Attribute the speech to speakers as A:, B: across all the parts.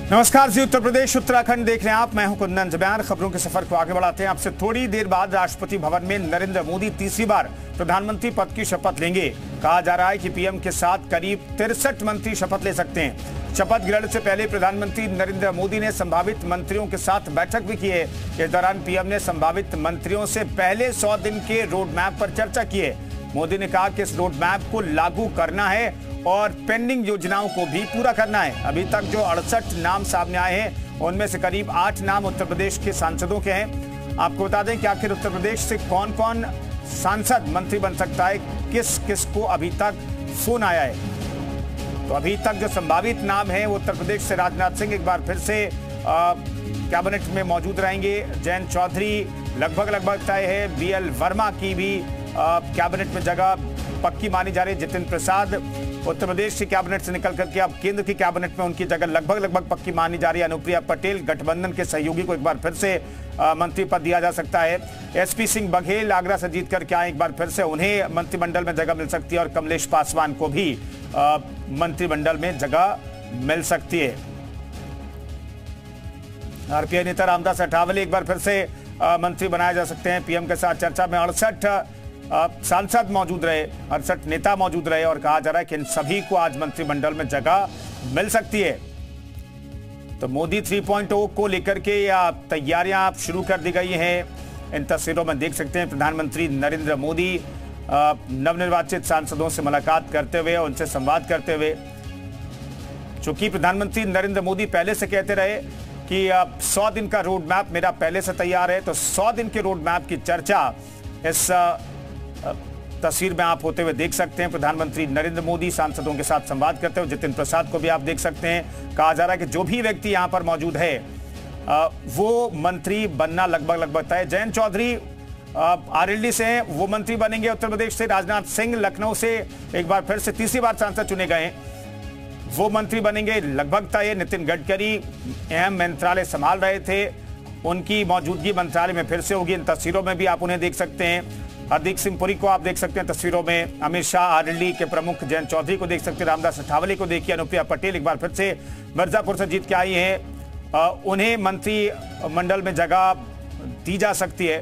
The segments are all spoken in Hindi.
A: नमस्कार जी, उत्तर प्रदेश उत्तराखंड देख रहे हैं आप। मैं हूं कुंदन जब्यान। खबरों के सफर को आगे बढ़ाते हैं। आपसे थोड़ी देर बाद राष्ट्रपति भवन में नरेंद्र मोदी तीसरी बार प्रधानमंत्री पद की शपथ लेंगे। कहा जा रहा है कि पीएम के साथ करीब 63 मंत्री शपथ ले सकते हैं। शपथ ग्रहण से पहले प्रधानमंत्री नरेंद्र मोदी ने संभावित मंत्रियों के साथ बैठक भी की है। इस दौरान पीएम ने संभावित मंत्रियों से पहले 100 दिन के रोड मैप पर चर्चा की है। मोदी ने कहा कि इस रोड मैप को लागू करना है और पेंडिंग योजनाओं को भी पूरा करना है। अभी तक जो 68 नाम सामने आए हैं उनमें से करीब 8 नाम उत्तर प्रदेश के सांसदों के हैं। आपको बता दें कि आखिर उत्तर प्रदेश से कौन कौन सांसद मंत्री बन सकता है, किस किस को अभी तक फोन आया है। तो अभी तक जो संभावित नाम है वो उत्तर प्रदेश से राजनाथ सिंह एक बार फिर से कैबिनेट में मौजूद रहेंगे। जयंत चौधरी लगभग तय है। बीएल वर्मा की भी कैबिनेट में जगह पक्की मानी जा रही है। जितिन प्रसाद उत्तर प्रदेश की कैबिनेट से निकल करके अब केंद्र की कैबिनेट में उनकी जगह लगभग पक्की मानी जा रही है। अनुप्रिया पटेल गठबंधन के सहयोगी को एक बार फिर से मंत्री पद दिया जा सकता है। एसपी सिंह बघेल आगरा से जीत करके आए, एक बार फिर से उन्हें मंत्रिमंडल में जगह मिल सकती है और कमलेश पासवान को भी मंत्रिमंडल में जगह मिल सकती है। आरपीआई नेता रामदास अठावले एक बार फिर से मंत्री बनाए जा सकते हैं। पीएम के साथ चर्चा में 68 सांसद मौजूद रहे, 68 नेता मौजूद रहे और कहा जा रहा है कि इन सभी को आज मंत्रिमंडल में जगह मिल सकती है। तो मोदी 3.0 को लेकर के तैयारियां शुरू कर दी गई हैं। इन तस्वीरों में देख सकते हैं प्रधानमंत्री नरेंद्र मोदी नवनिर्वाचित सांसदों से मुलाकात करते हुए, उनसे संवाद करते हुए। चूंकि प्रधानमंत्री नरेंद्र मोदी पहले से कहते रहे कि 100 दिन का रोड मैप मेरा पहले से तैयार है, तो 100 दिन के रोड मैप की चर्चा इस तस्वीर में आप होते हुए देख सकते हैं। प्रधानमंत्री नरेंद्र मोदी सांसदों के साथ संवाद करते हुए। जितिन प्रसाद को भी आप देख सकते हैं। कहा जा रहा है कि जो भी व्यक्ति यहां पर मौजूद है वो मंत्री बनना लगभग तय। जयंत चौधरी आरएलडी से हैं, वो मंत्री बनेंगे उत्तर प्रदेश से। राजनाथ सिंह लखनऊ से एक बार फिर से तीसरी बार सांसद चुने गए, वो मंत्री बनेंगे लगभग तय। नितिन गडकरी अहम मंत्रालय संभाल रहे थे, उनकी मौजूदगी मंत्रालय में फिर से होगी। इन तस्वीरों में भी आप उन्हें देख सकते हैं। हरदीप सिंह पुरी को आप देख सकते हैं तस्वीरों में। अमित शाह आरएलडी के प्रमुख जयंत चौधरी को देख सकते हैं। रामदास अठावले को देखिए। अनुप्रिया पटेल एक बार फिर से मिर्जापुर से जीत के आई हैं, उन्हें मंत्री मंडल में जगह दी जा सकती है।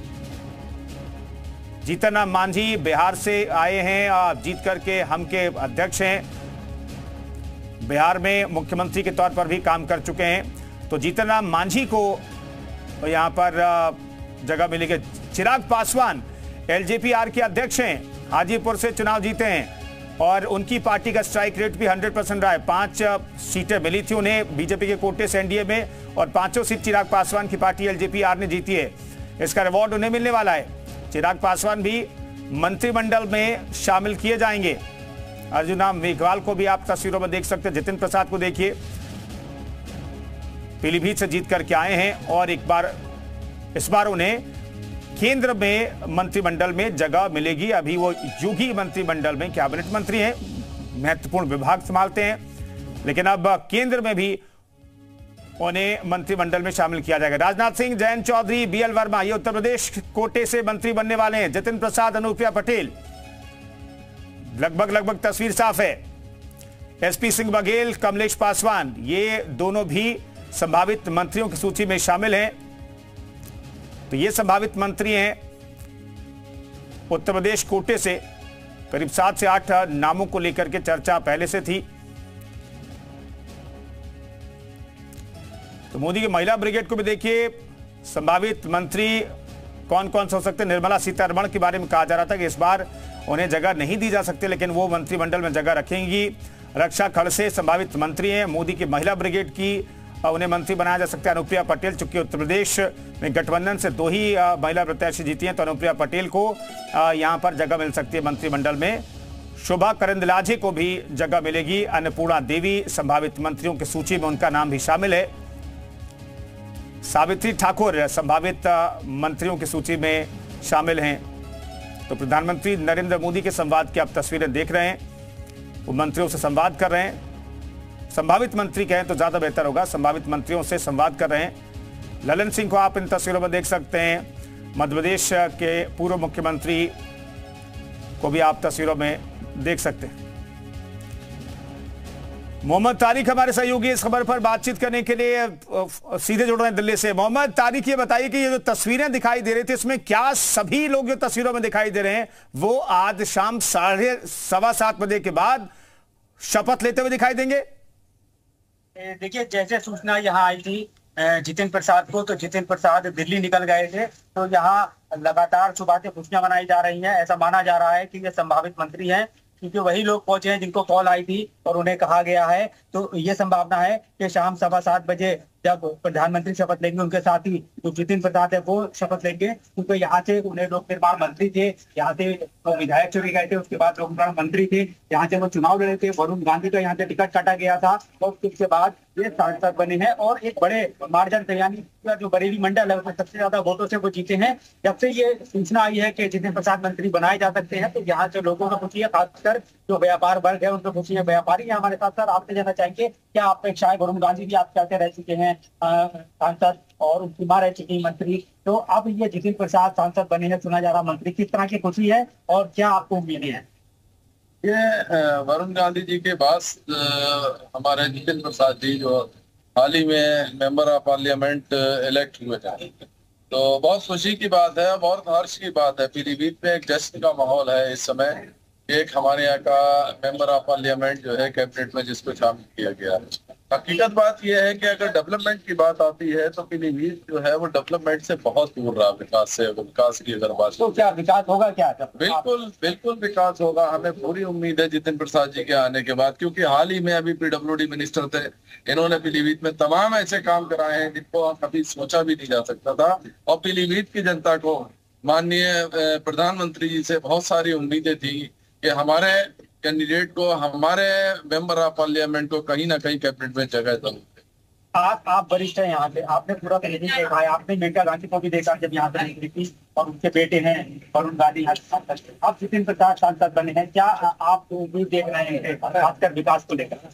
A: जीतन राम मांझी बिहार से आए हैं, जीत करके हम के अध्यक्ष हैं, बिहार में मुख्यमंत्री के तौर पर भी काम कर चुके हैं। तो जीतन राम मांझी को यहां पर जगह मिलेगी। चिराग पासवान एलजेपीआर के अध्यक्ष हैं, हाजीपुर से चुनाव जीते हैं और उनकी पार्टी का स्ट्राइक रेट भी 100% रहा है। 5 सीटें मिली थी उन्हें बीजेपी के कोटे से एनडीए में और 5 सीट चिराग पासवान की पार्टी एलजेपीआर ने जीती है। इसका रिवॉर्ड उन्हें मिलने वाला है। चिराग पासवान भी मंत्रिमंडल में शामिल किए जाएंगे। अर्जुन राम मेघवाल को भी आप तस्वीरों में देख सकते हैं। जितिन प्रसाद को देखिए, पीलीभीत से जीत करके आए हैं और इस बार उन्हें केंद्र में मंत्रिमंडल में जगह मिलेगी। अभी वो योगी मंत्रिमंडल में कैबिनेट मंत्री हैं, महत्वपूर्ण विभाग संभालते हैं, लेकिन अब केंद्र में भी उन्हें मंत्रिमंडल में शामिल किया जाएगा। राजनाथ सिंह, जयंत चौधरी, बीएल वर्मा ये उत्तर प्रदेश कोटे से मंत्री बनने वाले हैं। जितिन प्रसाद, अनुप्रिया पटेल, लगभग तस्वीर साफ है। एसपी सिंह बघेल, कमलेश पासवान, ये दोनों भी संभावित मंत्रियों की सूची में शामिल हैं। तो ये संभावित मंत्री हैं उत्तर प्रदेश कोटे से। करीब 7 से 8 नामों को लेकर के चर्चा पहले से थी। तो मोदी की महिला ब्रिगेड को भी देखिए, संभावित मंत्री कौन कौन से हो सकते हैं। निर्मला सीतारमण के बारे में कहा जा रहा था कि इस बार उन्हें जगह नहीं दी जा सकती, लेकिन वो मंत्रिमंडल में जगह रखेंगी। रक्षा खड़से संभावित मंत्री हैं। मोदी की महिला ब्रिगेड की उन्हें मंत्री बनाया जा सकता है। अनुप्रिया पटेल, चूंकि उत्तर प्रदेश में गठबंधन से 2 ही महिला प्रत्याशी जीती हैं, तो अनुप्रिया पटेल को यहां पर जगह मिल सकती है मंत्रिमंडल में। शोभा करंदलाजे को भी जगह मिलेगी। अन्नपूर्णा देवी संभावित मंत्रियों की सूची में उनका नाम भी शामिल है। सावित्री ठाकुर संभावित मंत्रियों की सूची में शामिल हैं। तो प्रधानमंत्री नरेंद्र मोदी के संवाद की आप तस्वीरें देख रहे हैं, वो मंत्रियों से संवाद कर रहे हैं। संभावित मंत्री कहें तो ज्यादा बेहतर होगा, संभावित मंत्रियों से संवाद कर रहे हैं। ललन सिंह को आप इन तस्वीरों में देख सकते हैं। मध्य प्रदेश के पूर्व मुख्यमंत्री को भी आप तस्वीरों में देख सकते हैं। मोहम्मद तारिक हमारे सहयोगी इस खबर पर बातचीत करने के लिए सीधे जुड़ रहे हैं दिल्ली से। मोहम्मद तारिक, ये बताइए कि ये जो तस्वीरें दिखाई दे रही थी इसमें क्या सभी लोग जो तस्वीरों में दिखाई दे रहे हैं वो आज शाम 7:15 बजे के बाद शपथ लेते हुए दिखाई देंगे?
B: देखिए, जैसे सूचना यहाँ आई थी जितिन प्रसाद को, तो जितिन प्रसाद दिल्ली निकल गए थे। तो यहाँ लगातार सुबह से खुशियां मनाई जा रही हैं। ऐसा माना जा रहा है कि ये संभावित मंत्री हैं, क्योंकि वही लोग पहुंचे हैं जिनको कॉल आई थी और उन्हें कहा गया है। तो ये संभावना है कि शाम 7:15 बजे जब प्रधानमंत्री शपथ लेंगे, उनके साथ ही जो जितिन प्रसाद है वो शपथ लेंगे, क्योंकि यहाँ से उन्हें लोक निर्माण मंत्री थे, यहाँ से वो विधायक चुने गए थे, उसके बाद लोक निर्माण मंत्री थे, यहाँ से वो चुनाव लड़े थे। वरुण गांधी का यहाँ से टिकट काटा गया था और उसके बाद ये सांसद बने हैं और एक बड़े मार्जिन से, यानी जो बरेली मंडल है उसमें सबसे ज्यादा वोटों से वो जीते हैं। जब से ये सूचना आई है कि जितिन प्रसाद मंत्री बनाए जा सकते हैं, तो यहाँ से लोगों को खुशी है, खासकर जो व्यापार वर्ग है उनको खुशी है। व्यापारी है हमारे साथ। सर, आपसे जानना चाहेंगे क्या आप अपेक्षाएं, वरुण गांधी भी आप कहते रह चुके हैं सांसद और उनकी मां रह चुकी मंत्री, तो अब ये जितिन प्रसाद सांसद बने हैं, चुना जा रहा मंत्री, किस तरह की खुशी है और क्या आपको उम्मीदें हैं?
C: ये वरुण गांधी जी के बाद हमारे जितिन प्रसाद जी जो हाल ही में मेंबर ऑफ पार्लियामेंट इलेक्ट हुए थे, तो बहुत खुशी की बात है, बहुत हर्ष की बात है। पीलीभीत में एक जश्न का माहौल है इस समय। एक हमारे यहाँ का मेंबर ऑफ पार्लियामेंट जो है कैबिनेट में जिसको शामिल किया गया है। हकीकत बात यह है कि अगर डेवलपमेंट की बात आती है तो पीलीभीत जो है वो डेवलपमेंट से बहुत दूर रहा विकास से। विकास की अगर बात,
B: तो क्या विकास होगा? क्या
C: बिल्कुल बिल्कुल विकास होगा। हमें पूरी उम्मीद है जितिन प्रसाद जी के आने के बाद, क्योंकि हाल ही में अभी PWD मिनिस्टर थे, इन्होंने पीलीभीत में तमाम ऐसे काम कराए हैं जिनको कभी सोचा भी नहीं जा सकता था। और पीलीभीत की जनता को माननीय प्रधानमंत्री जी से बहुत सारी उम्मीदें थी कि हमारे कैंडिडेट को, हमारे मेंबर ऑफ पार्लियामेंट को कहीं ना कहीं कैबिनेट में जगह दो।
B: आप वरिष्ठ हैं यहाँ से, आपने पूरा पीलीभीत देखा है, आपने मेनका गांधी को भी देखा जब यहाँ से निकली थी, और उनके बेटे हैं वरुण गांधी। आप जितिन प्रसाद सांसद बने हैं, क्या आप उम्मीद देख रहे हैं खासकर विकास को लेकर?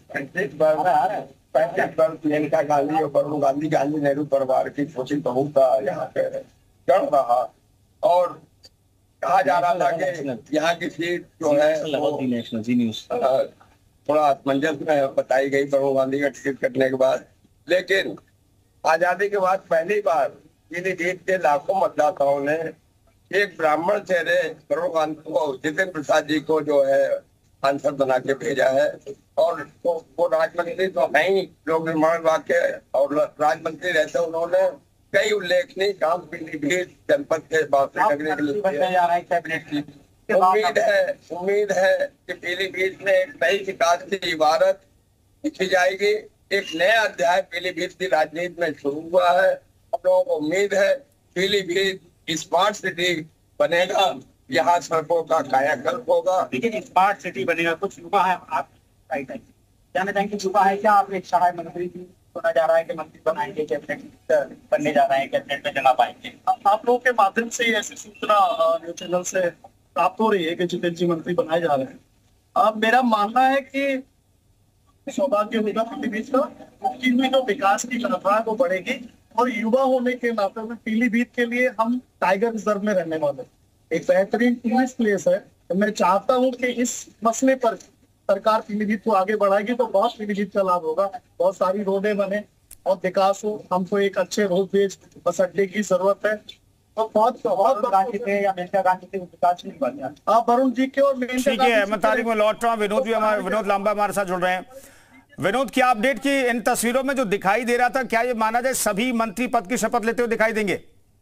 D: मेनका गांधी और वरुण गांधी गांधी नेहरू परिवार की खुशी बहुत यहाँ पे चढ़ रहा, और कहा जा रहा था कि यहाँ की सीट जो है थोड़ा असमंजस में बताई गई वरुण गांधी का टिकट कटने के बाद। लेकिन आजादी के बाद पहली बार पीलीभीत के लाखों मतदाताओं ने एक ब्राह्मण चेहरे वरुण गांधी को, जितिन प्रसाद जी को जो है सांसद बना के भेजा है। और तो वो राजमंत्री तो है ही लोक निर्माण विभाग के, और राजमंत्री रहते उन्होंने कई उल्लेखनीय काम पीलीभीत जनपद के बाकी नगरी के लिए। उम्मीद है कि पीलीभीत में एक नई विकास की इबारत लिखी जाएगी। एक नया अध्याय पीलीभीत की राजनीति में शुरू हुआ है। हम लोगों को उम्मीद है पीलीभीत स्मार्ट सिटी बनेगा, यहाँ सड़कों का कायाकल्प होगा।
B: लेकिन स्मार्ट सिटी बनेगा, कुछ युवा है, आप जानना चाहेंगे युवा है क्या? आप एक सहायक मंत्री की सुना जा रहा है कि मंत्री बनाएंगे, कैबिनेट बनने जा रहे हैं, कैबिनेट में जगह पाएंगे।
E: आप लोगों के माध्यम से ऐसी सूचना न्यूज चैनल से प्राप्त हो रही है कि जितिन जी मंत्री बनाए जा रहे हैं। अब मेरा मानना है कि सौभाग्य होगा पीलीभीत का, उसकी हुई जो विकास की रफ्तार वो बढ़ेगी। और युवा होने के नाते में पीलीभीत के लिए हम टाइगर रिजर्व में रहने वाले एक बेहतरीन टूरिस्ट प्लेस है। तो मैं चाहता हूँ कि इस मसले पर सरकार पीलीभीत को आगे बढ़ाएगी तो बहुत पीलीभीत का लाभ होगा, बहुत सारी रोडें बने और विकास हो। हमको एक अच्छे रोडवेज बस अड्डे की जरूरत है। तो बहुत गांधी थे या मेनका गांधी थे, विकास नहीं बन गया। आप वरुण जी के और
A: ठीक है, मैं तारीख में लौट रहा हूँ। विनोद लांबा हमारे साथ जुड़ रहे हैं। विनोद, क्या अपडेट की इन तस्वीरों में जो दिखाई दे रहा था, क्या ये माना जाए सभी मंत्री पद की शपथ लेते हुए दिखाई देंगे?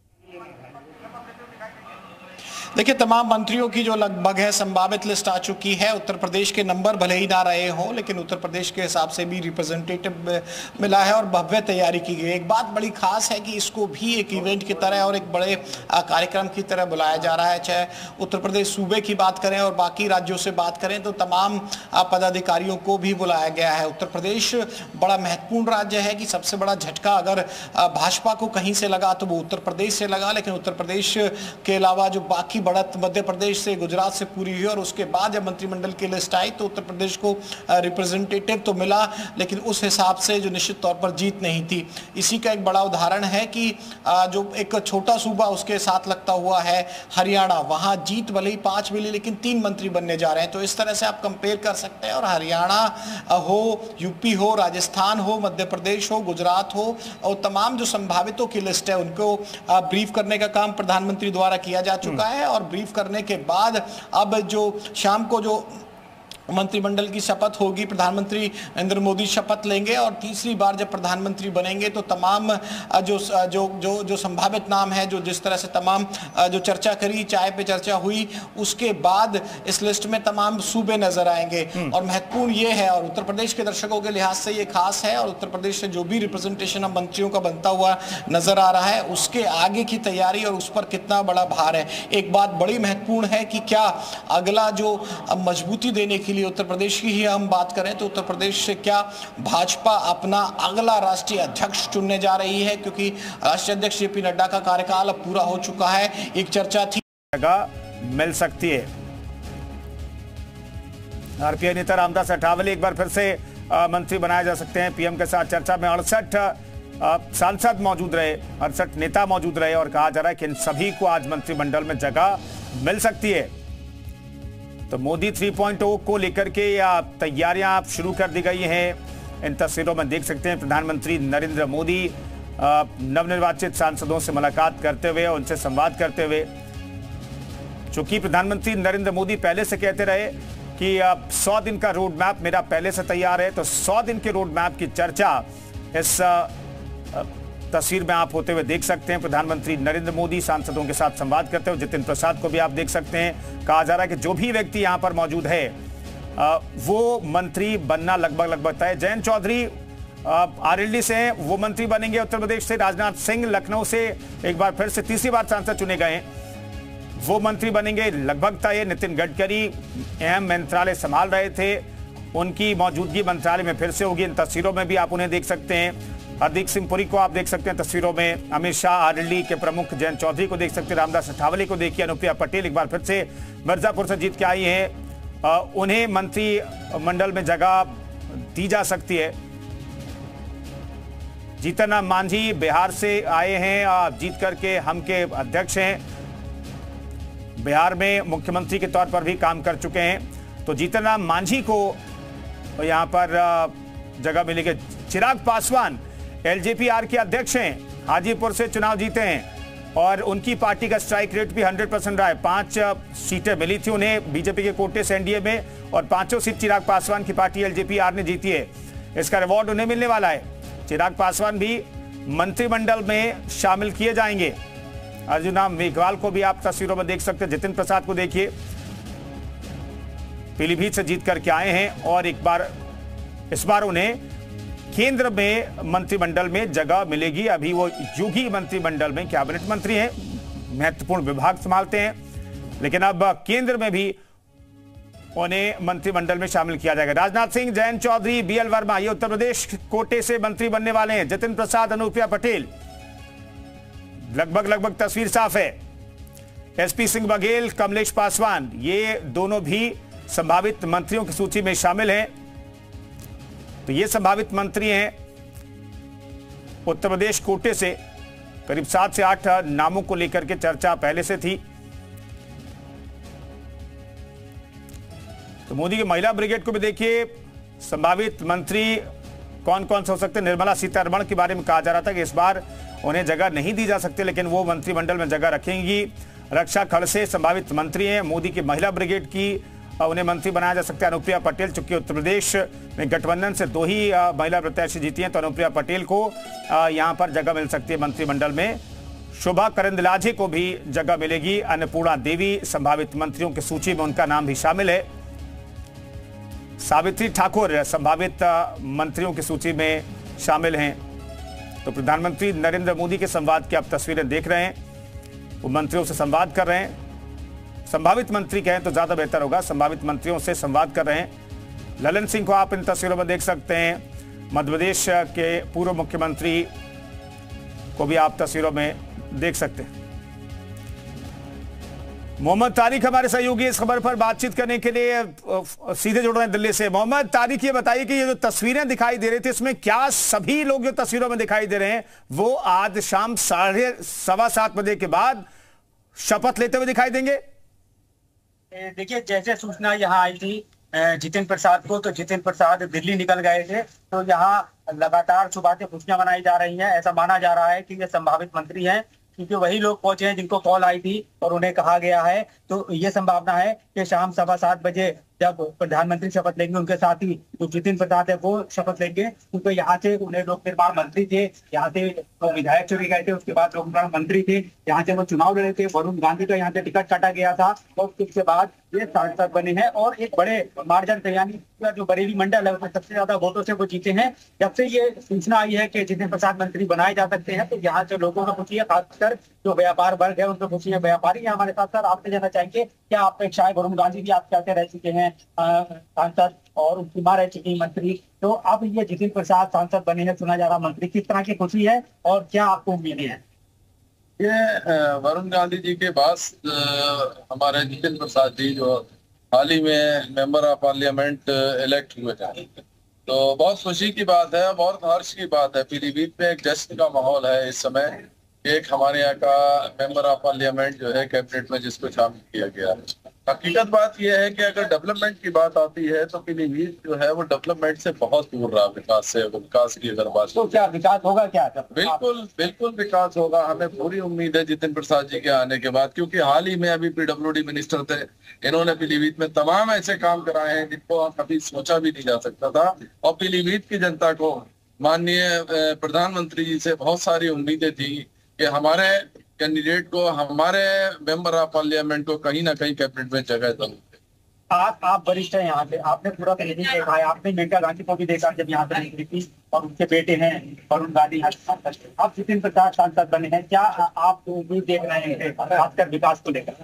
F: देखिए, तमाम मंत्रियों की जो लगभग है संभावित लिस्ट आ चुकी है। उत्तर प्रदेश के नंबर भले ही ना रहे हों, लेकिन उत्तर प्रदेश के हिसाब से भी रिप्रेजेंटेटिव मिला है और भव्य तैयारी की गई। एक बात बड़ी खास है कि इसको भी एक इवेंट की तरह और एक बड़े कार्यक्रम की तरह बुलाया जा रहा है। चाहे उत्तर प्रदेश सूबे की बात करें और बाकी राज्यों से बात करें तो तमाम पदाधिकारियों को भी बुलाया गया है। उत्तर प्रदेश बड़ा महत्वपूर्ण राज्य है कि सबसे बड़ा झटका अगर भाजपा को कहीं से लगा तो वो उत्तर प्रदेश से लगा, लेकिन उत्तर प्रदेश के अलावा जो बाकी बढ़त मध्य प्रदेश से, गुजरात से पूरी हुई और उसके बाद जब मंत्रिमंडल की लिस्ट आई तो उत्तर प्रदेश को रिप्रेजेंटेटिव तो मिला, लेकिन उस हिसाब से जो निश्चित तौर पर जीत नहीं थी। इसी का एक बड़ा उदाहरण है कि जो एक छोटा सूबा उसके साथ लगता हुआ है हरियाणा, वहां जीत भले ही 5 मिली लेकिन 3 मंत्री बनने जा रहे हैं। तो इस तरह से आप कंपेयर कर सकते हैं। और हरियाणा हो, यूपी हो, राजस्थान हो, मध्य प्रदेश हो, गुजरात हो, और तमाम जो संभावितों की लिस्ट है उनको ब्रीफ करने का काम प्रधानमंत्री द्वारा किया जा चुका है। और ब्रीफ करने के बाद अब जो शाम को जो मंत्रिमंडल की शपथ होगी, प्रधानमंत्री नरेंद्र मोदी शपथ लेंगे और तीसरी बार जब प्रधानमंत्री बनेंगे तो तमाम जो जो जो जो संभावित नाम है, जो जिस तरह से तमाम जो चर्चा करी, चाय पे चर्चा हुई, उसके बाद इस लिस्ट में तमाम सूबे नजर आएंगे। और महत्वपूर्ण ये है, और उत्तर प्रदेश के दर्शकों के लिहाज से ये खास है, और उत्तर प्रदेश से जो भी रिप्रेजेंटेशन अब मंत्रियों का बनता हुआ नजर आ रहा है उसके आगे की तैयारी और उस पर कितना बड़ा भार है। एक बात बड़ी महत्वपूर्ण है कि क्या अगला जो मजबूती देने के लिए उत्तर प्रदेश की ही हम बात करें तो उत्तर प्रदेश से क्या भाजपा अपना अगला राष्ट्रीय अध्यक्ष चुनने जा रही है, क्योंकि राष्ट्रीय अध्यक्ष जेपी नड्डा का कार्यकाल अब पूरा हो चुका है। एक चर्चा थी
A: जगह मिल सकती है। आरपीआई नेता रामदास अठावले एक बार फिर से मंत्री बनाए जा सकते हैं। पीएम के साथ चर्चा में 68 सांसद मौजूद रहे, 68 नेता मौजूद रहे और कहा जा रहा है कि इन सभी को आज मंत्रिमंडल में जगह मिल सकती है। तो मोदी 3.0 को लेकर के या तैयारियां शुरू कर दी गई हैं। इन तस्वीरों में देख सकते हैं प्रधानमंत्री नरेंद्र मोदी नवनिर्वाचित सांसदों से मुलाकात करते हुए, उनसे संवाद करते हुए। चूंकि प्रधानमंत्री नरेंद्र मोदी पहले से कहते रहे कि 100 दिन का रोड मैप मेरा पहले से तैयार है, तो 100 दिन के रोड मैप की चर्चा इस तस्वीर में आप होते हुए देख सकते हैं। प्रधानमंत्री नरेंद्र मोदी सांसदों के साथ संवाद करते हुए, जितिन प्रसाद को भी आप देख सकते हैं। कहा जा रहा है कि जो भी व्यक्ति यहां पर मौजूद है वो मंत्री बनना लगभग तय। जयंत चौधरी आरएलडी से हैं, वो मंत्री बनेंगे उत्तर प्रदेश से। राजनाथ सिंह लखनऊ से एक बार फिर से तीसरी बार सांसद चुने गए, वो मंत्री बनेंगे लगभग तय। नितिन गडकरी अहम मंत्रालय संभाल रहे थे, उनकी मौजूदगी मंत्रालय में फिर से होगी। इन तस्वीरों में भी आप उन्हें देख सकते हैं। हरदीप सिंह पुरी को आप देख सकते हैं तस्वीरों में। अमित शाह, आरएलडी के प्रमुख जयंत चौधरी को देख सकते हैं। रामदास अठावले को देखिए। अनुप्रिया पटेल एक बार फिर से मिर्जापुर से जीत के आई हैं, उन्हें मंत्रिमंडल में जगह दी जा सकती है। जीतन राम मांझी बिहार से आए हैं, जीत करके हम के अध्यक्ष हैं, बिहार में मुख्यमंत्री के तौर पर भी काम कर चुके हैं। तो जीतन राम मांझी को यहां पर जगह मिलेगी। चिराग पासवान एलजेपीआर के अध्यक्ष हैं, हाजीपुर से चुनाव जीते हैं और उनकी पार्टी का स्ट्राइक रेट भी 100% रहा है। 5 सीटें मिली थी उन्हें बीजेपी के कोटे से एनडीए में, और 5 सीट चिराग पासवान की पार्टी एलजेपीआर ने जीती है। इसका रिवॉर्ड उन्हें मिलने वाला है। चिराग पासवान भी मंत्रिमंडल में शामिल किए जाएंगे। अर्जुना मेघवाल को भी आप तस्वीरों में देख सकते हैं। जितिन प्रसाद को देखिए, पीलीभीत से जीत करके आए हैं और इस बार उन्हें केंद्र में मंत्रिमंडल में जगह मिलेगी। अभी वो योगी मंत्रिमंडल में कैबिनेट मंत्री हैं, महत्वपूर्ण विभाग संभालते हैं, लेकिन अब केंद्र में भी उन्हें मंत्रिमंडल में शामिल किया जाएगा। राजनाथ सिंह, जयंत चौधरी, बीएल वर्मा ये उत्तर प्रदेश कोटे से मंत्री बनने वाले हैं। जितिन प्रसाद, अनुप्रिया पटेल, लगभग तस्वीर साफ है। एसपी सिंह बघेल, कमलेश पासवान, ये दोनों भी संभावित मंत्रियों की सूची में शामिल हैं। तो ये संभावित मंत्री हैं उत्तर प्रदेश कोटे से। करीब 7 से 8 नामों को लेकर के चर्चा पहले से थी। तो मोदी की महिला ब्रिगेड को भी देखिए, संभावित मंत्री कौन कौन से हो सकते हैं। निर्मला सीतारमण के बारे में कहा जा रहा था कि इस बार उन्हें जगह नहीं दी जा सकती, लेकिन वो मंत्रिमंडल में जगह रखेंगी। रक्षा खड़से संभावित मंत्री हैं। मोदी की महिला ब्रिगेड की उन्हें मंत्री बनाया जा सकता है। अनुप्रिया पटेल, चूंकि उत्तर प्रदेश में गठबंधन से 2 ही महिला प्रत्याशी जीती हैं, तो अनुप्रिया पटेल को यहां पर जगह मिल सकती है मंत्रिमंडल में। शोभा करंदलाजे को भी जगह मिलेगी। अन्नपूर्णा देवी संभावित मंत्रियों की सूची में, उनका नाम भी शामिल है। सावित्री ठाकुर संभावित मंत्रियों की सूची में शामिल हैं। तो प्रधानमंत्री नरेंद्र मोदी के संवाद की आप तस्वीरें देख रहे हैं, वो मंत्रियों से संवाद कर रहे हैं। संभावित मंत्री कहें तो ज्यादा बेहतर होगा, संभावित मंत्रियों से संवाद कर रहे हैं। ललन सिंह को आप इन तस्वीरों में देख सकते हैं। मध्य प्रदेश के पूर्व मुख्यमंत्री को भी आप तस्वीरों में देख सकते हैं। मोहम्मद तारिक हमारे सहयोगी इस खबर पर बातचीत करने के लिए सीधे जुड़ रहे हैं दिल्ली से। मोहम्मद तारिक, ये बताइए कि ये जो तस्वीरें दिखाई दे रही थी इसमें क्या सभी लोग जो तस्वीरों में दिखाई दे रहे हैं वो आज शाम 7:15 बजे के बाद शपथ लेते हुए दिखाई देंगे?
B: देखिए, जैसे सूचना यहाँ आई थी जितिन प्रसाद को, तो जितिन प्रसाद दिल्ली निकल गए थे। तो यहाँ लगातार सुबह से खुशियां मनाई जा रही हैं। ऐसा माना जा रहा है कि ये संभावित मंत्री हैं, क्योंकि वही लोग पहुंचे हैं जिनको कॉल आई थी और उन्हें कहा गया है। तो ये संभावना है कि शाम 7:15 बजे जब प्रधानमंत्री शपथ लेंगे, उनके साथ ही जो जितिन प्रसाद है वो शपथ लेंगे, क्योंकि यहाँ से उन्हें लोक निर्माण मंत्री थे, यहाँ से वो विधायक चुने गए थे, उसके बाद लोक निर्माण मंत्री थे, यहाँ से वो चुनाव लड़े थे। वरुण गांधी का यहाँ से टिकट काटा गया था और उसके बाद ये सांसद बने हैं और एक बड़े मार्जिन से, यानी जो बरेली मंडल है उसमें सबसे ज्यादा वोटों से वो जीते हैं। जब से ये सूचना आई है कि जितिन प्रसाद मंत्री बनाए जा सकते हैं, तो यहाँ से लोगों को खुशी है, खासकर जो व्यापार वर्ग है उनको खुशी है। व्यापारी है हमारे साथ। सर, आपसे जानना चाहेंगे क्या अपेक्षाएं, वरुण गांधी भी आप कहते रह चुके हैं सांसद और उनकी मां रह चुकी मंत्री, तो अब ये जितिन प्रसाद सांसद बने हैं, सुना जा रहा मंत्री, किस तरह की खुशी है और क्या आपको उम्मीदें हैं?
C: ये वरुण गांधी जी के बाद हमारे जितिन प्रसाद जी जो हाल ही में मेंबर ऑफ पार्लियामेंट इलेक्ट हुए थे, तो बहुत खुशी की बात है, बहुत हर्ष की बात है। पीलीभीत में एक जश्न का माहौल है इस समय। एक हमारे यहाँ का मेंबर ऑफ पार्लियामेंट जो है कैबिनेट में जिसको शामिल किया गया है। हकीकत बात यह है कि अगर डेवलपमेंट की बात आती है तो पीलीभीत जो है वो डेवलपमेंट से बहुत दूर रहा विकास से। विकास की अगर बात,
B: तो क्या विकास होगा? क्या
C: बिल्कुल विकास होगा। हमें पूरी उम्मीद है जितिन प्रसाद जी के आने के बाद, क्योंकि हाल ही में अभी PWD मिनिस्टर थे, इन्होंने पीलीभीत में तमाम ऐसे काम कराए हैं जिनको कभी सोचा भी नहीं जा सकता था। और पीलीभीत की जनता को माननीय प्रधानमंत्री जी से बहुत सारी उम्मीदें थी कि हमारे कैंडिडेट को, हमारे मेंबर ऑफ पार्लियामेंट को कहीं ना कहीं कैबिनेट में जगह जरूर।
B: आप वरिष्ठ हैं यहाँ पे, आपने पूरा तरीके देखा है, आपने मेनका गांधी को भी देखा जब यहाँ पे थी और उनके बेटे हैं वरुण गांधी, आप जितिन प्रसाद सांसद बने हैं, क्या आप उम्मीद देख रहे हैं खासकर विकास को लेकर?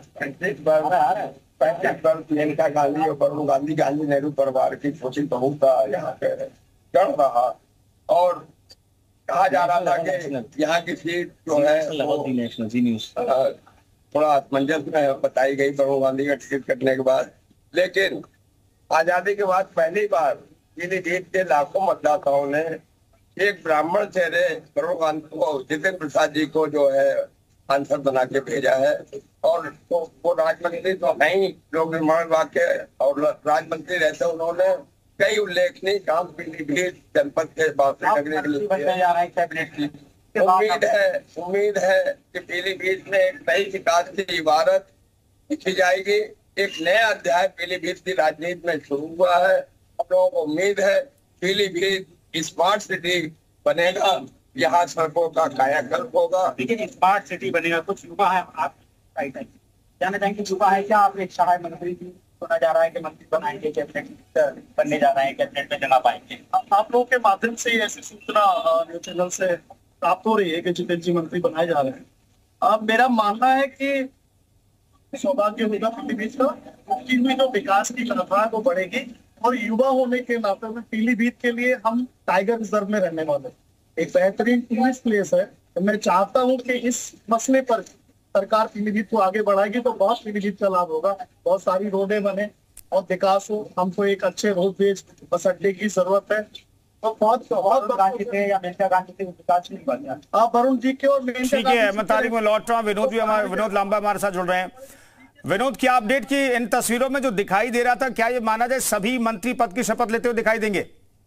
D: मेनका गांधी और वरुण गांधी नेहरू परिवार की सोची बहू का यहाँ पे चढ़ रहा और कहा जा रहा था कि यहाँ की सीट जो है थोड़ा असमंजस में बताई गई वरुण गांधी का टिकट कटने के बाद। लेकिन आजादी के बाद पहली बार पीलीभीत के लाखों मतदाताओं ने एक ब्राह्मण चेहरे वरुण गांधी को, जितिन प्रसाद जी को जो है सांसद बना के भेजा है। और तो वो राजमंत्री तो है ही लोक निर्माण विभाग के, और राजमंत्री रहते उन्होंने कई उल्लेखनीय काम पीलीभीत जनपद के बापरे नगरी के लिए। उम्मीद है कि पीलीभीत में एक नई विकास की इबारत लिखी जाएगी। एक नया अध्याय पीलीभीत की राजनीति में शुरू हुआ है। हम लोगों को उम्मीद है पीलीभीत स्मार्ट सिटी बनेगा, यहाँ सड़कों का कायाकल्प होगा।
B: देखिए, स्मार्ट सिटी बनेगा, कुछ युवा है, आप जानना चाहेंगे युवा है क्या? आप एक सहायक मंत्री की सुना जा रहा है कि मंत्री बनाएंगे, कैबिनेट बनने जा रहे हैं, कैबिनेट में जगह पाएंगे।
E: आप लोगों के माध्यम से ऐसी सूचना न्यूज चैनल से प्राप्त हो रही है कि जितिन जी मंत्री बनाए जा रहे हैं। अब मेरा मानना है कि सौभाग्य होगा पीलीभीत का, उसकी हुई जो विकास की रफ्तार वो बढ़ेगी। और युवा होने के नाते में पीलीभीत के लिए हम टाइगर रिजर्व में रहने वाले एक बेहतरीन टूरिस्ट प्लेस है। तो मैं चाहता हूँ कि इस मसले पर सरकार पीलीभीत को आगे बढ़ाएगी तो बहुत पीलीभीत का लाभ होगा, बहुत सारी रोडें बने और विकास हो। हमको एक अच्छे रोडवेज बस अड्डे की जरूरत है। तो बहुत गांधी थे या मेनका गांधी थे, विकास नहीं बन गया। आप वरुण जी के और
A: ठीक है, मैं तारीख में लौट रहा हूँ। विनोद लांबा हमारे साथ जुड़ रहे हैं। विनोद, क्या अपडेट की इन तस्वीरों में जो दिखाई दे रहा था, क्या ये माना जाए सभी मंत्री पद की शपथ लेते हुए दिखाई देंगे?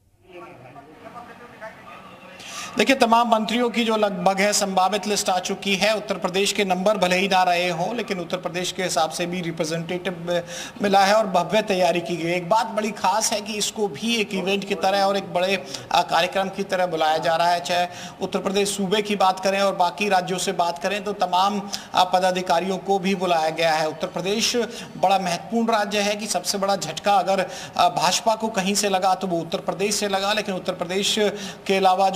F: देखिए, तमाम मंत्रियों की जो लगभग है संभावित लिस्ट आ चुकी है। उत्तर प्रदेश के नंबर भले ही ना रहे हों, लेकिन उत्तर प्रदेश के हिसाब से भी रिप्रेजेंटेटिव मिला है और भव्य तैयारी की गई। एक बात बड़ी खास है कि इसको भी एक इवेंट की तरह और एक बड़े कार्यक्रम की तरह बुलाया जा रहा है। चाहे उत्तर प्रदेश सूबे की बात करें और बाकी राज्यों से बात करें तो तमाम पदाधिकारियों को भी बुलाया गया है। उत्तर प्रदेश बड़ा महत्वपूर्ण राज्य है कि सबसे बड़ा झटका अगर भाजपा को कहीं से लगा तो वो उत्तर प्रदेश से लगा, लेकिन उत्तर प्रदेश के अलावा जो बाकी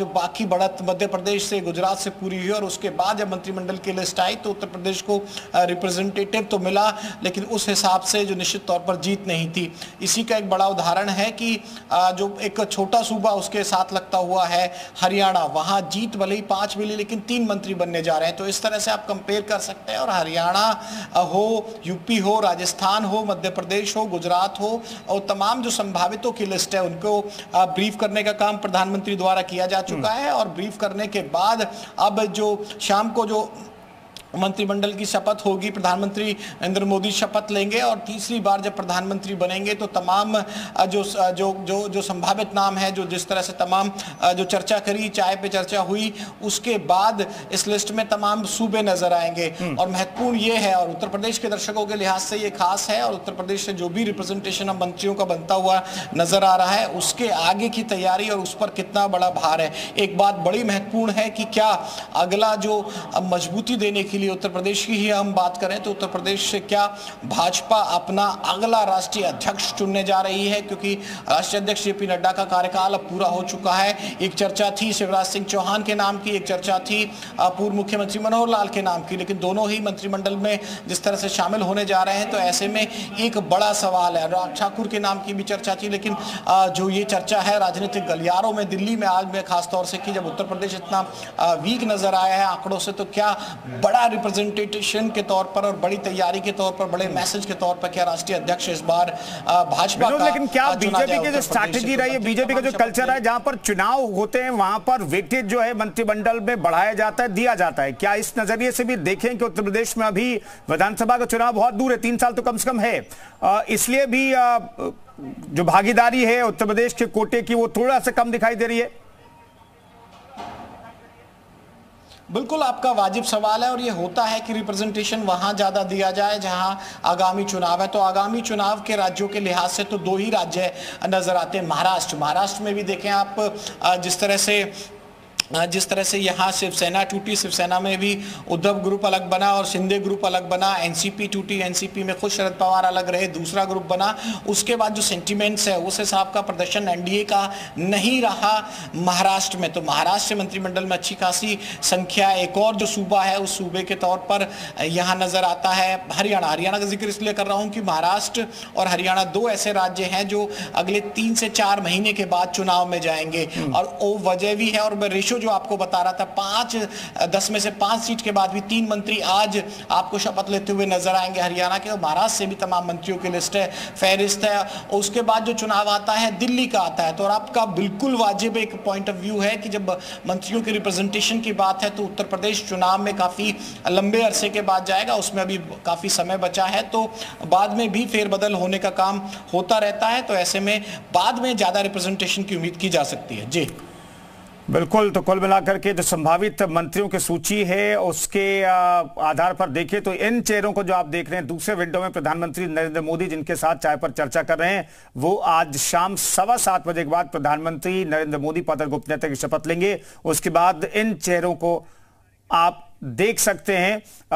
F: बढ़त मध्य प्रदेश से, गुजरात से पूरी हुई और उसके बाद जब मंत्रिमंडल की लिस्ट आई तो उत्तर प्रदेश को रिप्रेजेंटेटिव तो मिला, लेकिन उस हिसाब से जो निश्चित तौर पर जीत नहीं थी। इसी का एक बड़ा उदाहरण है कि जो एक छोटा सूबा उसके साथ लगता हुआ है हरियाणा, वहां जीत भले ही 5 मिली लेकिन 3 मंत्री बनने जा रहे हैं। तो इस तरह से आप कंपेयर कर सकते हैं। और हरियाणा हो, यूपी हो, राजस्थान हो, मध्य प्रदेश हो, गुजरात हो, और तमाम जो संभावितों की लिस्ट है उनको ब्रीफ करने का काम प्रधानमंत्री द्वारा किया जा चुका है। और ब्रीफ करने के बाद अब जो शाम को जो मंत्रिमंडल की शपथ होगी, प्रधानमंत्री नरेंद्र मोदी शपथ लेंगे और तीसरी बार जब प्रधानमंत्री बनेंगे तो तमाम जो जो जो जो संभावित नाम है, जो जिस तरह से तमाम जो चर्चा करी, चाय पे चर्चा हुई, उसके बाद इस लिस्ट में तमाम सूबे नजर आएंगे। और महत्वपूर्ण ये है, और उत्तर प्रदेश के दर्शकों के लिहाज से ये खास है, और उत्तर प्रदेश से जो भी रिप्रेजेंटेशन अब मंत्रियों का बनता हुआ नजर आ रहा है उसके आगे की तैयारी और उस पर कितना बड़ा भार है। एक बात बड़ी महत्वपूर्ण है कि क्या अगला जो मजबूती देने के लिए उत्तर प्रदेश की ही हम बात करें तो उत्तर प्रदेश से क्या भाजपा अपना अगला राष्ट्रीय अध्यक्ष चुनने जा रही है, क्योंकि राष्ट्रीय अध्यक्ष जेपी नड्डा का कार्यकाल अब पूरा हो चुका है। एक चर्चा थी शिवराज सिंह चौहान के नाम की, एक चर्चा थी पूर्व मुख्यमंत्री मनोहर लाल के नाम की, लेकिन दोनों ही मंत्रिमंडल में जिस तरह से शामिल होने जा रहे हैं तो ऐसे में एक बड़ा सवाल है। राज ठाकुर के नाम की भी चर्चा थी, लेकिन जो ये चर्चा है राजनीतिक गलियारों में दिल्ली में आज में खासतौर से कि जब उत्तर प्रदेश इतना वीक नजर आया है आंकड़ों से, तो क्या बड़ा रिप्रेजेंटेशन के तौर पर और बड़ी तैयारी के तौर पर, बड़े मैसेज के तौर पर क्या राष्ट्रीय अध्यक्ष इस बार भाजपा का,
A: लेकिन क्या बीजेपी की जो स्ट्रैटेजी रही है, बीजेपी का जो कल्चर है, जहां पर चुनाव होते हैं वहां पर वेटेज जो है मंत्रिमंडल में बढ़ाया जाता है, दिया जाता है, क्या इस नजरिए से भी देखें कि उत्तर प्रदेश में अभी विधानसभा का चुनाव बहुत दूर है, 3 साल तो कम से कम है, इसलिए भी जो भागीदारी है उत्तर प्रदेश के कोटे की वो थोड़ा सा कम दिखाई दे रही है?
F: बिल्कुल आपका वाजिब सवाल है, और ये होता है कि रिप्रेजेंटेशन वहां ज्यादा दिया जाए जहां आगामी चुनाव है। तो आगामी चुनाव के राज्यों के लिहाज से तो 2 ही राज्य नजर आते हैं। महाराष्ट्र में भी देखें आप, जिस तरह से यहाँ शिवसेना टूटी, शिवसेना में भी उद्धव ग्रुप अलग बना और शिंदे ग्रुप अलग बना, एनसीपी टूटी, एनसीपी में खुद शरद पवार अलग रहे, दूसरा ग्रुप बना। उसके बाद जो सेंटिमेंट्स है उस हिसाब का प्रदर्शन एनडीए का नहीं रहा महाराष्ट्र में। तो महाराष्ट्र मंत्रिमंडल में अच्छी खासी संख्या, एक और जो सूबा है उस सूबे के तौर पर यहाँ नजर आता है हरियाणा का जिक्र इसलिए कर रहा हूँ कि महाराष्ट्र और हरियाणा 2 ऐसे राज्य हैं जो अगले 3 से 4 महीने के बाद चुनाव में जाएंगे। और वो वजह भी है, और मैं रेशो जो आपको बता रहा था, 10 में से 5 सीट के बाद भी 3 मंत्री आज आपको शपथ लेते हुए नजर आएंगे हरियाणा के। और महाराष्ट्र से भी तमाम मंत्रियों की लिस्ट है, फहरिस्त है। और उसके बाद जो चुनाव आता है दिल्ली का आता है। तो और आपका बिल्कुल वाजिब एक पॉइंट ऑफ व्यू है कि जब मंत्रियों की रिप्रेजेंटेशन की बात है तो उत्तर प्रदेश चुनाव में काफी लंबे अरसे के बाद जाएगा, उसमें अभी काफी समय बचा है, तो बाद में भी फेरबदल होने का काम होता रहता है। तो ऐसे में बाद में ज्यादा रिप्रेजेंटेशन की उम्मीद की जा सकती है। जी
A: बिल्कुल। तो कुल मिलाकर के जो संभावित मंत्रियों की सूची है उसके आधार पर देखें तो इन चेहरों को जो आप देख रहे हैं दूसरे विंडो में, प्रधानमंत्री नरेंद्र मोदी जिनके साथ चाय पर चर्चा कर रहे हैं, वो आज शाम 7:15 बजे के बाद प्रधानमंत्री नरेंद्र मोदी पद और गोपनीयता की शपथ लेंगे। उसके बाद इन चेहरों को आप देख सकते हैं,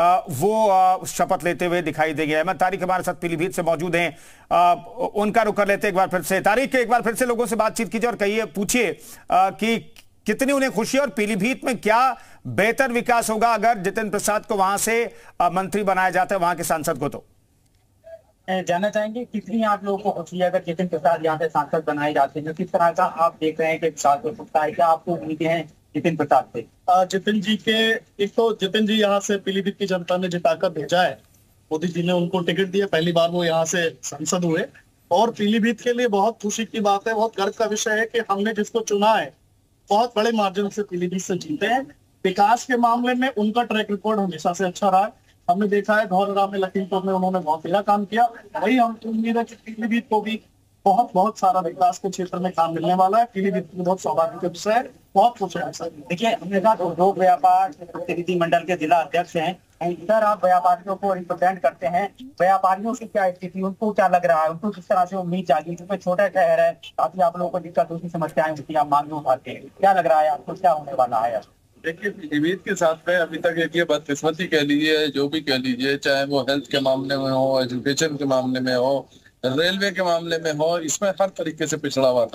A: वो शपथ लेते हुए दिखाई देंगे। अहमद तारिक हमारे साथ पीलीभीत से मौजूद हैं, उनका रुख कर लेते एक बार फिर से। तारिक, एक बार फिर से लोगों से बातचीत कीजिए और कहिए, पूछिए कि कितनी उन्हें खुशी और पीलीभीत में क्या बेहतर विकास होगा अगर जितिन प्रसाद को वहां से मंत्री बनाया जाता है, वहां के सांसद को। तो
B: जानना चाहेंगे कितनी आप लोगों को खुशी है अगर जितिन प्रसाद यहाँ से सांसद बनाए जाते हैं? किस तरह का आप देख रहे हैं कि विकास हो सकता है? क्या आपको उम्मीदें हैं जितिन प्रसाद से?
E: जितिन जी के, एक तो जितिन जी यहाँ से पीलीभीत की जनता ने जिताकर भेजा है, मोदी जी ने उनको टिकट दिया, पहली बार वो यहाँ से सांसद हुए, और पीलीभीत के लिए बहुत खुशी की बात है, बहुत गर्व का विषय है कि हमने जिसको चुना है बहुत बड़े मार्जिन से पीलीभीत से जीते हैं। विकास के मामले में उनका ट्रैक रिकॉर्ड हमेशा से अच्छा रहा है। हमने देखा है धौलरा में, लखीमपुर में उन्होंने बहुत अच्छा काम किया। वही हम उम्मीद है कि पीलीभीत को भी बहुत सारा विकास के क्षेत्र में काम मिलने वाला है। पीलीभीत में बहुत सौभाग्य का विषय है, बहुत खुश है सर।
B: देखिए, हमने कहा उद्योग व्यापार प्रतिनिधिमंडल के जिला अध्यक्ष हैं सर, आप व्यापारियों को रिप्रेजेंट करते हैं, व्यापारियों की क्या स्थिति, उनको क्या लग रहा है, उनको किस तरह से उम्मीद जागी? क्योंकि छोटा शहर है, काफी आप लोगों को दिक्कत होती, समस्याएं होती, आप मांगे उठाते हैं, क्या लग रहा है आपको, क्या होने वाला है?
C: देखिए, पीलीभीत के साथ में अभी तक एक ये बदकिस्मती कह लीजिए, जो भी कह लीजिए, चाहे वो हेल्थ के मामले में हो, एजुकेशन के मामले में हो, रेलवे के मामले में हो, इसमें हर तरीके से पिछड़ा हुआ था।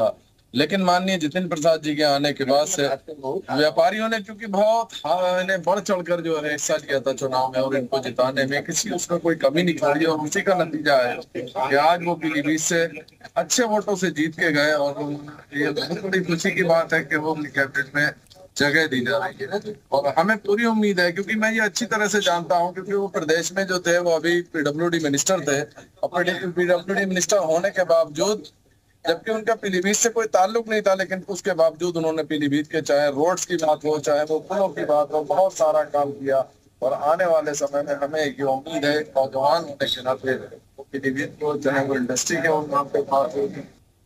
C: लेकिन माननीय जितिन प्रसाद जी के आने के बाद से व्यापारियों ने, क्योंकि बहुत इन्हें बढ़ चढ़कर जो है हिस्सा लिया था चुनाव में और इनको जिताने में, किसी उसमें कोई कमी नहीं छोड़ी, और उसी का नतीजा है कि आज वो पीलीभीत से अच्छे वोटों से जीत के गए। और ये बहुत बड़ी खुशी की बात है कि वो कैबिनेट में जगह दी जा रही है, और हमें पूरी उम्मीद है, क्योंकि मैं ये अच्छी तरह से जानता हूं, क्योंकि वो प्रदेश में जो थे वो अभी पीडब्ल्यूडी मिनिस्टर थे, और पीडब्ल्यूडी मिनिस्टर होने के बावजूद, जबकि उनका पीलीभीत से कोई ताल्लुक नहीं था, लेकिन उसके बावजूद उन्होंने पीलीभीत के चाहे रोड्स की बात हो, चाहे वो पुलों की बात हो, बहुत सारा काम किया। और आने वाले समय में हमें ये उम्मीद है, नौजवान होने के नाते पीलीभीत को, चाहे वो इंडस्ट्री के वहां पे बात होगी।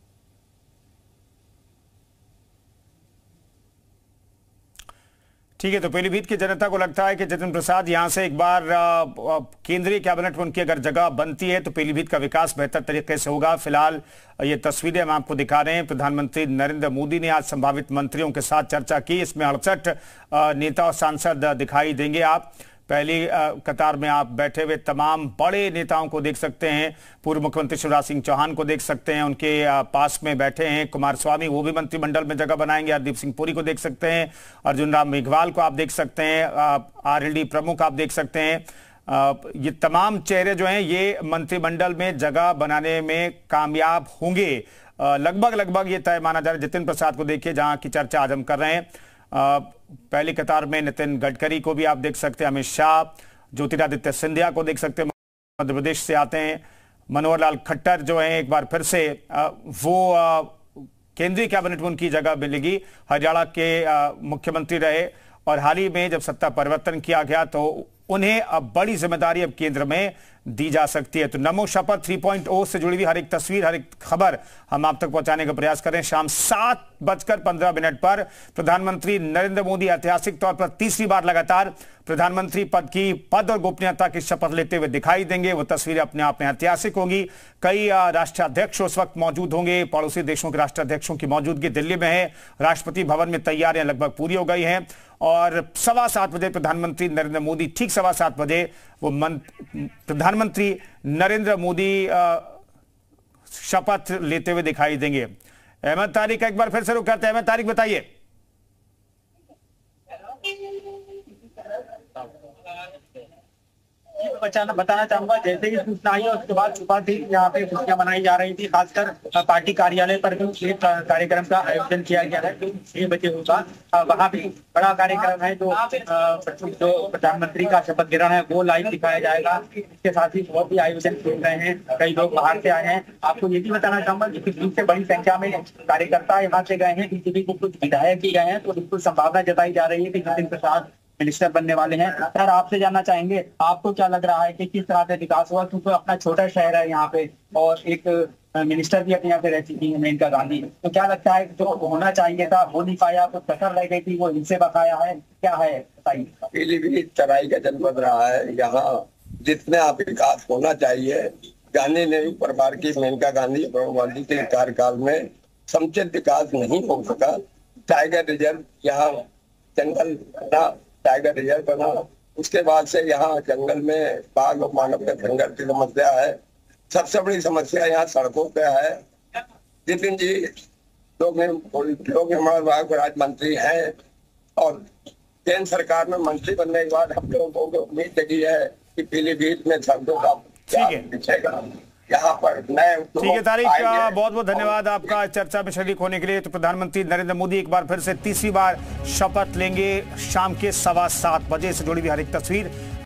A: ठीक है, तो पीलीभीत की जनता को लगता है कि जितिन प्रसाद यहां से एक बार केंद्रीय कैबिनेट में उनकी अगर जगह बनती है तो पीलीभीत का विकास बेहतर तरीके से होगा। फिलहाल ये तस्वीरें हम आपको दिखा रहे हैं। प्रधानमंत्री नरेंद्र मोदी ने आज संभावित मंत्रियों के साथ चर्चा की। इसमें 68 नेता और सांसद दिखाई देंगे। आप पहली कतार में आप बैठे हुए तमाम बड़े नेताओं को देख सकते हैं। पूर्व मुख्यमंत्री शिवराज सिंह चौहान को देख सकते हैं, उनके पास में बैठे हैं कुमारस्वामी, वो भी मंत्रिमंडल में जगह बनाएंगे। हरदीप सिंह पुरी को देख सकते हैं, अर्जुन राम मेघवाल को आप देख सकते हैं, आरएलडी प्रमुख आप देख सकते हैं। ये तमाम चेहरे जो हैं ये मंत्रिमंडल में जगह बनाने में कामयाब होंगे। लगभग ये तय माना जा रहा है। जितिन प्रसाद को देखिए, जहां की चर्चा आज हम कर रहे हैं। पहली कतार में नितिन गडकरी को भी आप देख सकते हैं, अमित शाह, ज्योतिरादित्य सिंधिया को देख सकते हैं, मध्य प्रदेश से आते हैं। मनोहर लाल खट्टर जो हैं एक बार फिर से वो केंद्रीय कैबिनेट में उनकी जगह मिलेगी। हरियाणा के मुख्यमंत्री रहे और हाल ही में जब सत्ता परिवर्तन किया गया तो उन्हें अब बड़ी जिम्मेदारी अब केंद्र में दी जा सकती है। तो नमो शपथ 3.0 से जुड़ी हुई हर एक तस्वीर, हर एक खबर हम आप तक पहुंचाने का प्रयास करें। शाम 7:15 पर प्रधानमंत्री नरेंद्र मोदी ऐतिहासिक तौर पर तीसरी बार लगातार प्रधानमंत्री पद और गोपनीयता की शपथ लेते हुए दिखाई देंगे। वो तस्वीर अपने आप में ऐतिहासिक होगी। कई राष्ट्राध्यक्ष उस वक्त मौजूद होंगे। पड़ोसी देशों के राष्ट्राध्यक्षों की मौजूदगी दिल्ली में है। राष्ट्रपति भवन में तैयारियां लगभग पूरी हो गई हैं और 7:15 बजे प्रधानमंत्री नरेंद्र मोदी, ठीक 7:15 बजे वो प्रधानमंत्री नरेंद्र मोदी शपथ लेते हुए दिखाई देंगे। अहमद तारिक का एक बार फिर से रुक करते हैं। अहमद तारिक, बताइए।
B: बताना चाहूंगा, जैसे ही सूचना आई है उसके बाद सुबह थी यहाँ पे खुशियां मनाई जा रही थी। खासकर पार्टी कार्यालय पर भी एक कार्यक्रम का आयोजन किया गया है जो 6 बजे होगा। वहाँ भी बड़ा कार्यक्रम है जो प्रधानमंत्री का शपथ ग्रहण है वो लाइव दिखाया जाएगा। इसके साथ ही और भी आयोजन किए गए हैं, कई लोग बाहर से आए हैं। आपको ये भी बताना चाहूंगा कि बीजेपी से बड़ी संख्या में कार्यकर्ता यहाँ से गए हैं, बीजेपी को कुछ विधायक भी गए हैं। तो बिल्कुल संभावना जताई जा रही है कि जितिन प्रसाद मिनिस्टर बनने वाले हैं। सर, आपसे जानना चाहेंगे, आपको क्या लग रहा है कि किस तरह से विकास हुआ, क्योंकि अपना छोटा शहर है यहाँ पे और एक मिनिस्टर भी अपने यहाँ पे रह चुकी है मेनका गांधी, तो क्या लगता है जो होना चाहिए था हो नहीं पाया, कुछ कसर रह गई थी, वो इनसे बकाया है, क्या है बताइए।
D: पीलीभीत तराई का जनपद रहा है। यहाँ जितने आप विकास होना चाहिए, गांधी नेहरू परिवार की मेनका गांधी गांधी के कार्यकाल में समुचित विकास नहीं हो सका। टाइगर रिजर्व यहाँ जंगल बना, टाइगर रिजर्व बना, उसके बाद से यहाँ जंगल में बाघ और मानव के संघर्ष की समस्या है। सबसे बड़ी समस्या यहाँ सड़कों पे है। जितिन जी लोग हमारे विभाग राज्य मंत्री हैं और केंद्र सरकार में मंत्री बनने के बाद हम लोगों को उम्मीद जगी है कि पीलीभीत में सड़कों का बिछेगा। यहाँ पर नए
A: ठीक है तारिक, बहुत बहुत धन्यवाद आपका चर्चा में शरीक होने के लिए। तो प्रधानमंत्री नरेंद्र मोदी एक बार फिर से तीसरी बार शपथ लेंगे शाम के 7:15 बजे से जुड़ी हुई हर एक तस्वीर